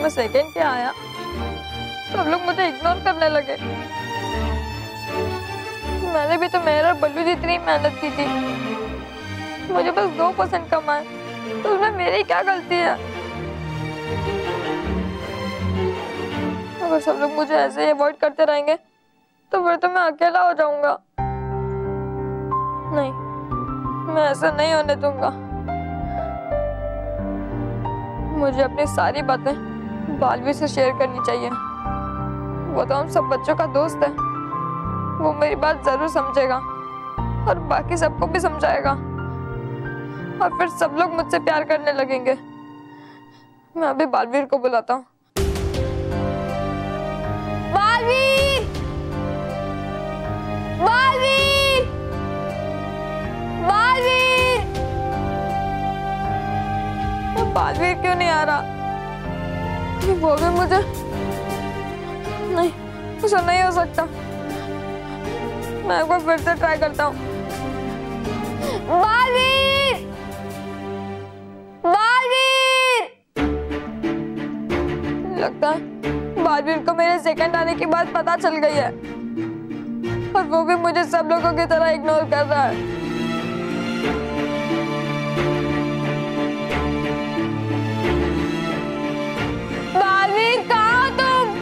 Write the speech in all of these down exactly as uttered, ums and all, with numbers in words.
मैं सेकंड क्या आया, सब लोग मुझे इग्नोर करने लगे। मैंने भी तो मेहर और बल्लू जितनी मेहनत की थी, मुझे बस दो परसेंट कम आए, तो उसमें मेरी क्या गलती है? अगर सब लोग मुझे ऐसे ही अवॉइड करते रहेंगे तो फिर तो मैं अकेला हो जाऊंगा। नहीं, मैं ऐसा नहीं होने दूंगा। मुझे अपनी सारी बातें बालवीर से शेयर करनी चाहिए। वो तो हम सब बच्चों का दोस्त है, वो मेरी बात जरूर समझेगा और बाकी सबको भी समझाएगा, और फिर सब लोग मुझसे प्यार करने लगेंगे। मैं अभी बालवीर को बुलाता हूँ। बालवीर! बालवीर! बालवीर! बालवीर क्यों नहीं आ रहा? वो भी मुझे नहीं, ऐसा नहीं हो सकता। मैं एक बार फिर से ट्राई करता हूँ। बालवीर! बालवीर! लगता है बालवीर को मेरे सेकंड आने की बात पता चल गई है, और वो भी मुझे सब लोगों की तरह इग्नोर कर रहा है। बालवीर, कहाँ हो तुम?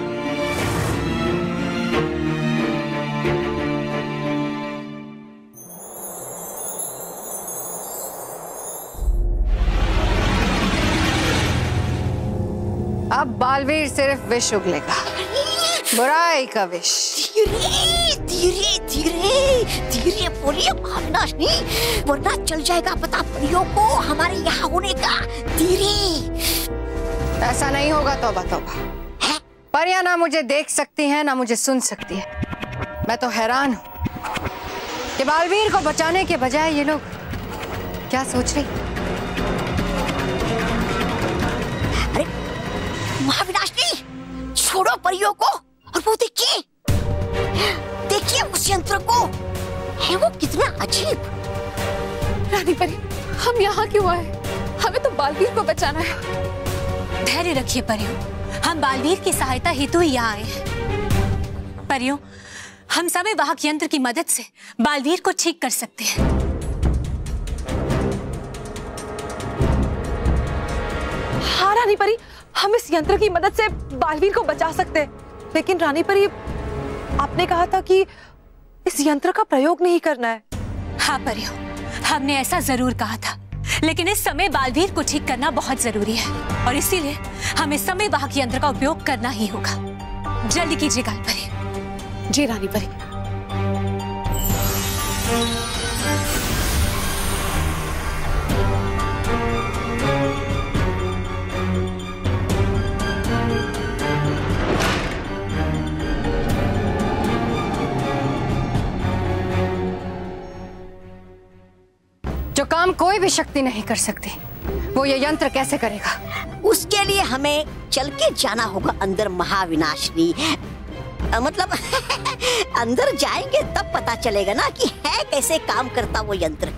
अब बालवीर सिर्फ विष उगलेगा, बुराई का विष। धीरे धीरे धीरे धीरे बोलिए अविनाशी, वरना चल जाएगा पता परियों को हमारे यहाँ होने का। धीरे। ऐसा नहीं होगा, तौबा तौबा। परियां ना मुझे देख सकती हैं ना मुझे सुन सकती है। मैं तो हैरान हूँ कि बालवीर को बचाने के बजाय ये लोग क्या सोच रही। अरे महाविनाशी, छोड़ो परियों को, और वो देखिए देखिए उस यंत्र को, है वो कितना अजीब। रानी परी, हम यहाँ क्यों आए? हमें तो बालवीर को बचाना है। धैर्य रखिए परियों, हम बालवीर की सहायता हेतु ही यहाँ आए हैं। परियों, हम समय वाहक यंत्र की मदद से बालवीर को ठीक कर सकते हैं। हाँ रानी परी, हम इस यंत्र की मदद से बालवीर को बचा सकते हैं। लेकिन रानी परी, आपने कहा था कि इस यंत्र का प्रयोग नहीं करना है। हाँ परियों, हमने ऐसा जरूर कहा था, लेकिन इस समय बालवीर को ठीक करना बहुत जरूरी है, और इसीलिए हमें समय वाहक यंत्र का उपयोग करना ही होगा। जल्दी कीजिए गाल परी। जी रानी परी। जो काम कोई भी शक्ति नहीं कर सकती, वो ये यंत्र कैसे करेगा? उसके लिए हमें चल के जाना होगा अंदर महाविनाशनी। मतलब अंदर जाएंगे तब पता चलेगा ना कि है कैसे काम करता वो यंत्र।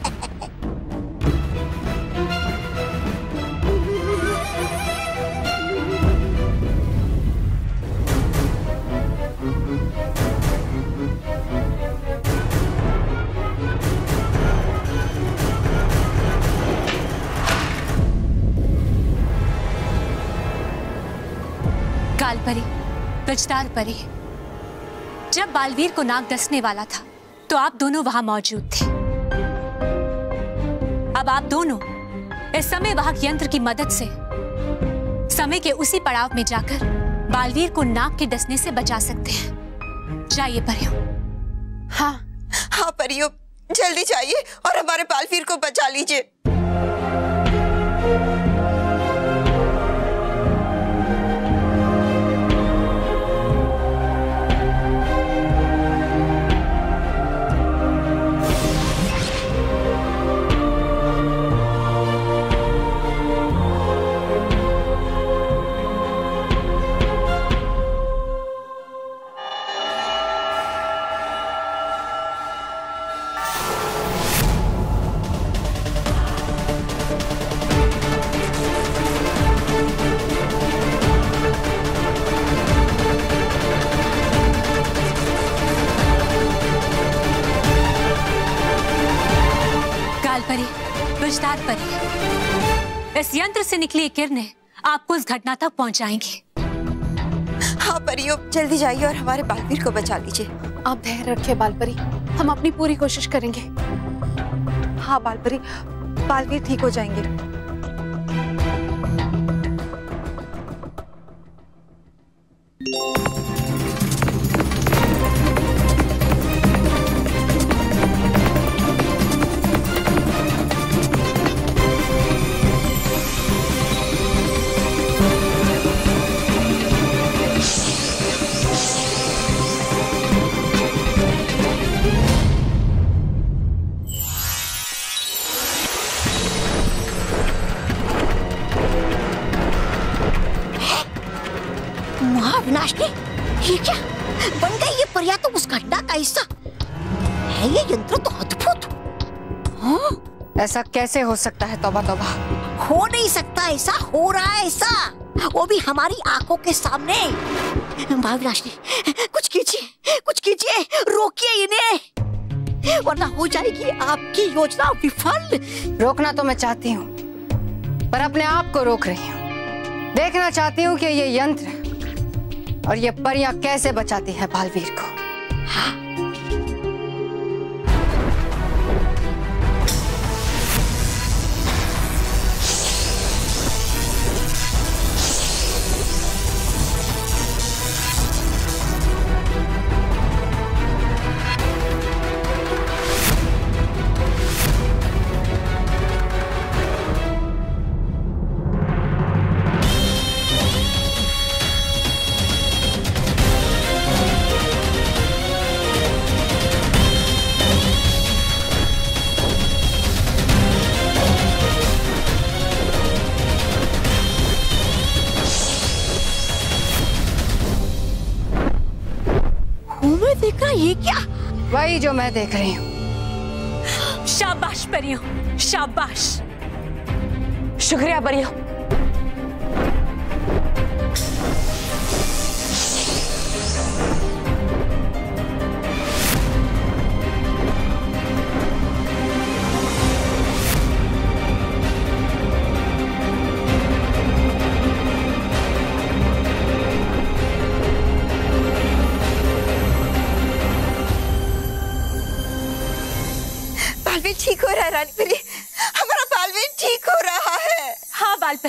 काल परी, विचतार परी, जब बालवीर को नाग डसने वाला था तो आप दोनों वहां मौजूद थे। अब आप दोनों इस समय वाहक यंत्र की मदद से समय के उसी पड़ाव में जाकर बालवीर को नाग के डसने से बचा सकते हैं। जाइए परियों। हाँ हाँ परियों, जल्दी जाइए और हमारे बालवीर को बचा लीजिए। भ्रष्टाचार परी, इस यंत्र से निकली किरणें आपको इस घटना तक पहुंचाएंगी। हाँ परियों, जल्दी जाइए और हमारे बालवीर को बचा लीजिए। आप धैर्य रखिए बालपरी, हम अपनी पूरी कोशिश करेंगे। हाँ बालपरी, बालवीर ठीक हो जाएंगे। ये क्या बन गई ये परिया? तो उस घटना का हिस्सा है ये यंत्र, तो अद्भुत। हाँ? ऐसा कैसे हो सकता है? तौबा तौबा, हो नहीं सकता ऐसा, हो रहा है ऐसा, वो भी हमारी आंखों के सामने। महाविनाशनी, कुछ कीजिए, कुछ कीजिए, रोकिए इन्हें, वरना हो जाएगी आपकी योजना विफल। रोकना तो मैं चाहती हूँ, पर अपने आप को रोक रही हूँ। देखना चाहती हूँ कि ये यंत्र और ये परियां कैसे बचाती है बालवीर को। हाँ। देख रहा, ये क्या? वही जो मैं देख रही हूँ। शाबाश परियों, शाबाश। शुक्रिया परियों। बालवीर ठीक हो रहा है रानी परी, हमारा बालवीर ठीक हो रहा है। हाँ बालपरी।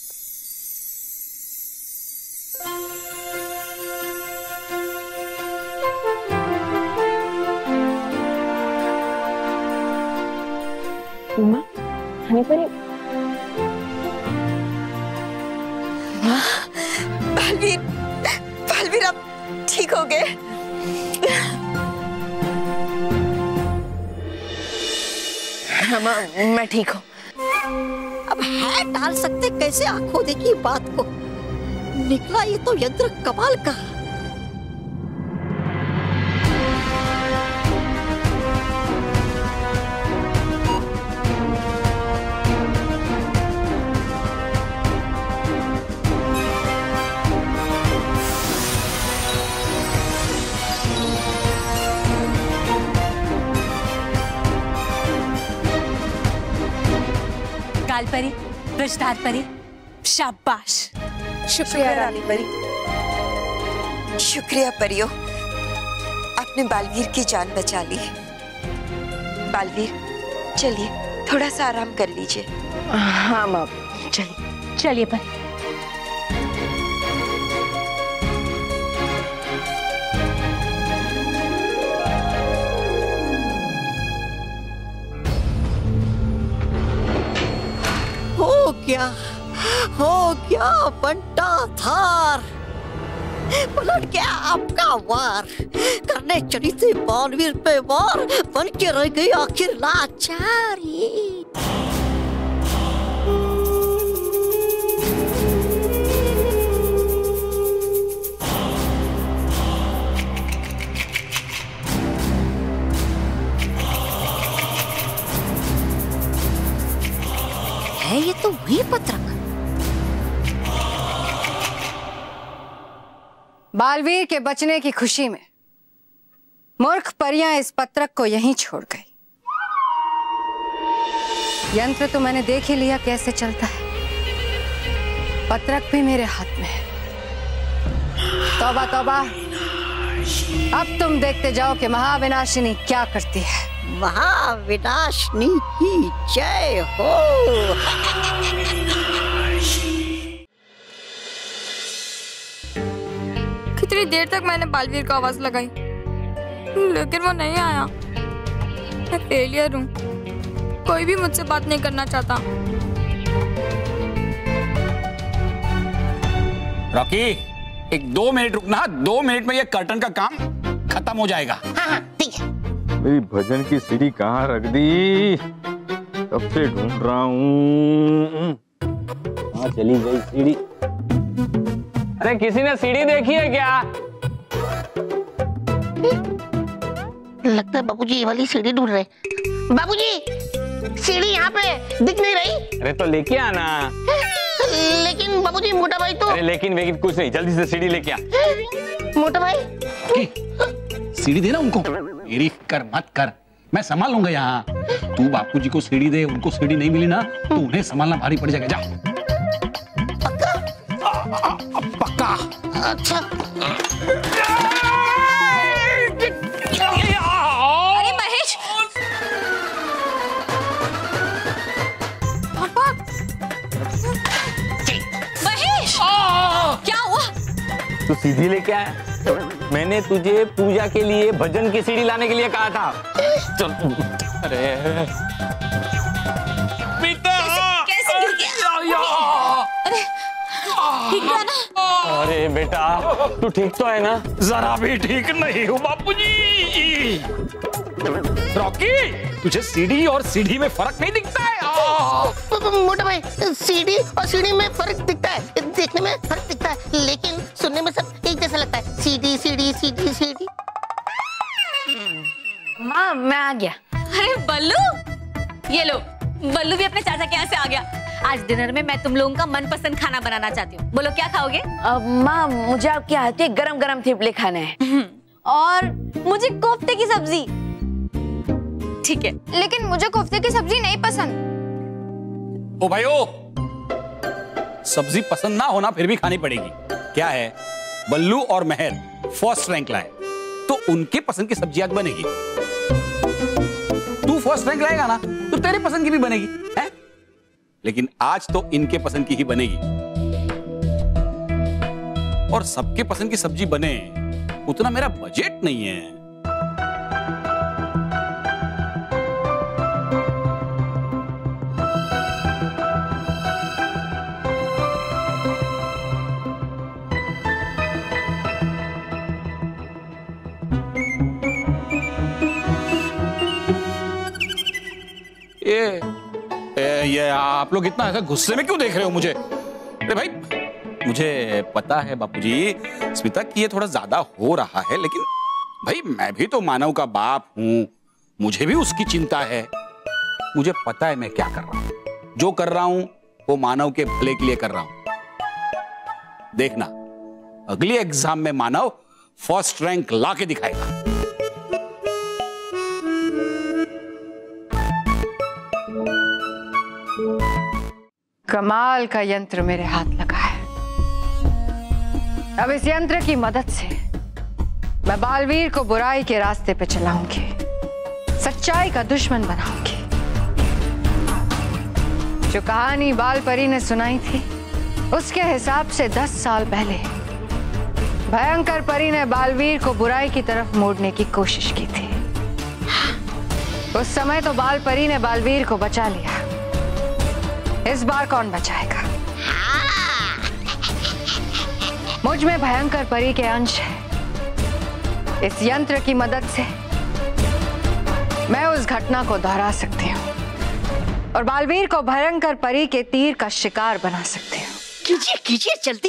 उमा, रानी परी, बालवीर, बालवीर अब ठीक हो गए। मैं ठीक हूँ। अब है टाल सकते कैसे आंखों देखी बात को? निकला ये तो यंत्र कमाल का। परी, वृषधार परी, शाबाश। शुक्रिया रानी परी। शुक्रिया परियों, आपने बालवीर की जान बचा ली। बालवीर, चलिए थोड़ा सा आराम कर लीजिए। हाँ माँ, चलिए चलिए परी। हो गया, हो गया बंटा धार, पलट गया आपका वार। करने चली थी बालवीर पे वार, बन के रह गई आखिर लाचारी। है ये तो वही पत्रक। बालवीर के बचने की खुशी में मूर्ख परियां इस पत्रक को यहीं छोड़ गई। यंत्र तो मैंने देख ही लिया कैसे चलता है, पत्रक भी मेरे हाथ में है। तौबा तौबा, अब तुम देखते जाओ कि महाविनाशिनी क्या करती है। महाविनाशिनी की जय हो। कितनी देर तक मैंने बालवीर को आवाज लगाई, लेकिन वो नहीं आया। मैं फेलियर हूँ, कोई भी मुझसे बात नहीं करना चाहता। रॉकी, एक दो मिनट रुकना, दो मिनट में ये कर्टन का काम खत्म हो जाएगा। हाँ ठीक है। मेरी भजन की सीढ़ी कहाँ रख दी? कब से ढूंढ रहा हूँ। कहाँ चली गई सीढ़ी? अरे किसी ने सीढ़ी देखी है क्या? लगता है बाबूजी ये वाली सीढ़ी ढूंढ रहे। बाबूजी सीढ़ी यहाँ पे दिख नहीं रही। अरे तो लेके आना। लेकिन बाबूजी मोटा भाई तो। अरे लेकिन वेकिन कुछ नहीं, जल्दी से सीढ़ी लेके आ। मोटा भाई सीढ़ी देना उनको। मेरी कर मत कर, मैं संभाल लूंगा यहाँ। तू बापूजी को सीढ़ी दे, उनको सीढ़ी नहीं मिली ना तो उन्हें संभालना भारी पड़ जाएगा। जा। पक्का? आ, आ, आ, पक्का। अच्छा। अरे महेश, महेश, क्या हुआ? तू सीधी लेके आया। मैंने तुझे पूजा के लिए भजन की सीढ़ी लाने के लिए कहा था। चल। अरे कैसे, कैसे गिर गया? अरे ठीक है ना? अरे बेटा, तू ठीक तो है ना? जरा भी ठीक नहीं हूँ बापूजी। रॉकी, तुझे सीढ़ी और सीढ़ी में फर्क नहीं दिखता है? मोटा भाई, सीढ़ी और सीढ़ी में फर्क दिखता है, देखने में फर्क दिखता है, लेकिन सुनने में सब एक जैसा लगता है। सीढ़ी सीढ़ी सीढ़ी सीढ़ी। माँ मैं आ गया। अरे बल्लू, ये लो, बल्लू भी अपने चाचा के यहाँ से आ गया। आज डिनर में मैं तुम लोगों का मनपसंद खाना बनाना चाहती हूँ। बोलो क्या खाओगे? माँ मुझे आपके हाथ के गरम गरम थेपले खाने हैं। और मुझे कोफ्ते की सब्जी। ठीक है, लेकिन मुझे कोफ्ते की सब्जी नहीं पसंद। ओ भाई ओ, सब्जी पसंद ना होना फिर भी खानी पड़ेगी। क्या है, बल्लू और मेहर फर्स्ट रैंक लाए तो उनके पसंद की सब्जी आज बनेगी। तू फर्स्ट रैंक लाएगा ना तो तेरे पसंद की भी बनेगी, है? लेकिन आज तो इनके पसंद की ही बनेगी। और सबके पसंद की सब्जी बने उतना मेरा बजट नहीं है। ये, ये आप लोग इतना ऐसा गुस्से में क्यों देख रहे हो मुझे? अरे भाई, मुझे पता है बापूजी स्मिता कि ये थोड़ा ज्यादा हो रहा है, लेकिन भाई मैं भी तो मानव का बाप हूं, मुझे भी उसकी चिंता है। मुझे पता है मैं क्या कर रहा हूं। जो कर रहा हूं वो मानव के भले के लिए कर रहा हूं। देखना, अगले एग्जाम में मानव फर्स्ट रैंक ला के दिखाएगा। कमाल का यंत्र मेरे हाथ लगा है। अब इस यंत्र की मदद से मैं बालवीर को बुराई के रास्ते पे चलाऊंगी, सच्चाई का दुश्मन बनाऊंगी। जो कहानी बाल परी ने सुनाई थी उसके हिसाब से दस साल पहले भयंकर परी ने बालवीर को बुराई की तरफ मोड़ने की कोशिश की थी। उस समय तो बाल परी ने बालवीर को बचा लिया, इस बार कौन बचाएगा? मुझ में भयंकर परी के अंश है। इस यंत्र की मदद से मैं उस घटना को दोहरा सकती हूँ और बालवीर को भयंकर परी के तीर का शिकार बना सकती हूँ। कीजिए कीजिए जल्दी।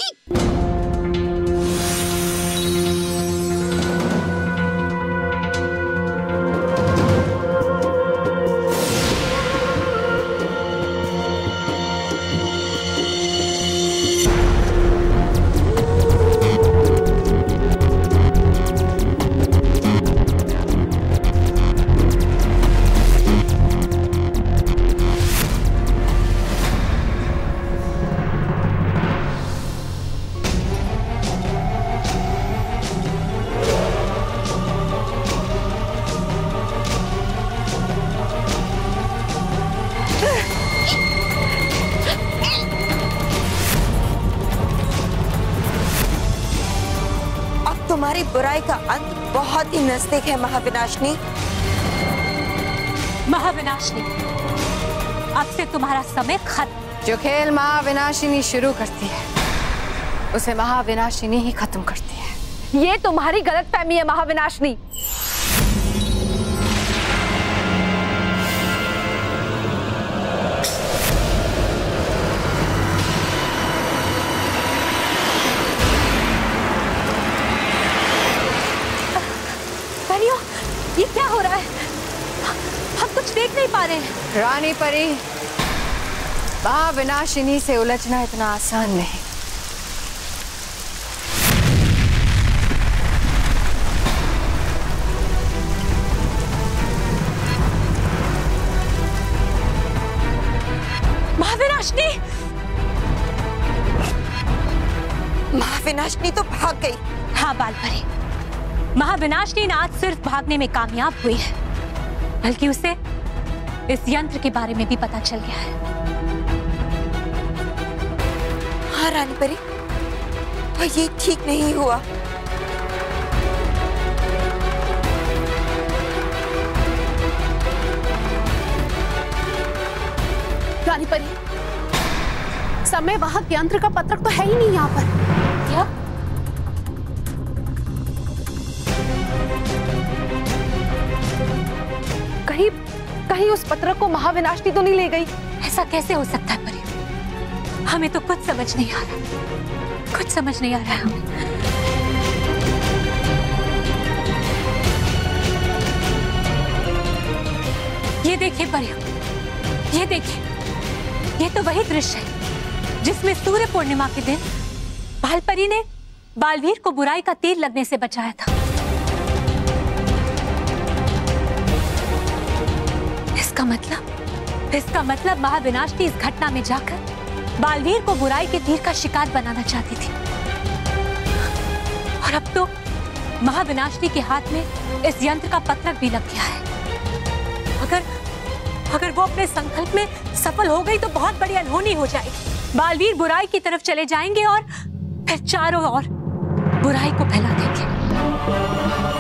तुम्हारी बुराई का अंत बहुत ही नजदीक है महाविनाशनी। महाविनाशनी, अब से तुम्हारा समय खत्म। जो खेल महाविनाशिनी शुरू करती है उसे महाविनाशिनी ही खत्म करती है। ये तुम्हारी गलतफहमी है महाविनाशनी। ये क्या हो रहा है? हम कुछ देख नहीं पा रहे हैं। रानी परी, महाविनाशिनी से उलझना इतना आसान नहीं। महाविनाशिनी, महाविनाशनी तो भाग गई। हाँ बाल परी, महाविनाशनी ने आज सिर्फ भागने में कामयाब हुई है, बल्कि उसे इस यंत्र के बारे में भी पता चल गया है। हाँ रानी परी, और ये ठीक नहीं हुआ। रानी परी, समय वाहक यंत्र का पत्रक तो है ही नहीं यहाँ पर। क्या? कहीं कहीं उस पत्रक को महाविनाशनी तो नहीं ले गई? ऐसा कैसे हो सकता है परी? हमें तो कुछ समझ नहीं आ रहा, कुछ समझ नहीं आ रहा है हमें। ये देखिए परी, ये देखिए, ये तो वही दृश्य है जिसमें सूर्य पूर्णिमा के दिन बाल परी ने बालवीर को बुराई का तीर लगने से बचाया था। इसका मतलब इसका मतलब महाविनाशनी इस घटना में जाकर बालवीर को बुराई के तीर का शिकार बनाना चाहती थी, और अब तो महाविनाशनी के हाथ में इस यंत्र का पत्रक भी लग गया है। अगर अगर वो अपने संकल्प में सफल हो गई तो बहुत बड़ी अनहोनी हो जाएगी। बालवीर बुराई की तरफ चले जाएंगे और फिर चारों ओर बुराई को फैला देंगे।